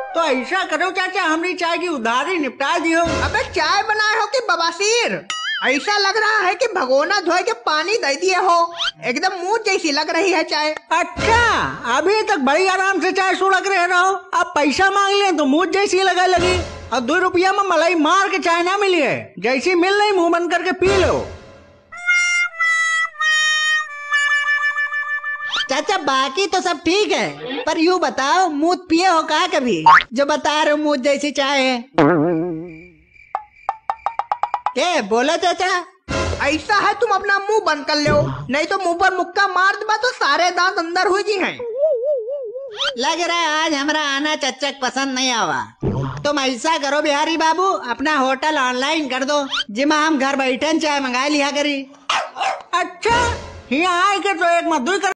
तो ऐसा करो चाचा, हमारी चाय की उधारी निपटा दियो। अबे चाय बनाए हो कि बवासीर? ऐसा लग रहा है कि भगोना धोए के पानी दे दिए हो। एकदम मुंह जैसी लग रही है चाय। अच्छा, अभी तक बड़ी आराम से चाय सुड़क रहे रहो, अब पैसा मांग ले तो मुझ जैसी लगा लगी। अब 2 रुपया में मलाई मार के चाय ना मिली है, जैसी मिल रही मुंह बंद करके पी लो। चाचा बाकी तो सब ठीक है, पर यूँ बताओ मुँह पिए हो कहा कभी, जो बता रहे हो मुँह जैसी चाय है? क्या बोला चाचा? ऐसा है तुम अपना मुंह बंद कर लो, नहीं तो मुंह पर मुक्का मार दबा तो सारे दांत अंदर हो जी हैं। लग रहा है आज हमारा आना चच्चक पसंद नहीं आवा। तुम ऐसा करो बिहारी बाबू, अपना होटल ऑनलाइन कर दो, जिमा हम घर बैठे चाय मंगा लिया करी। अच्छा, यहाँ आए के तो एक मजदूरी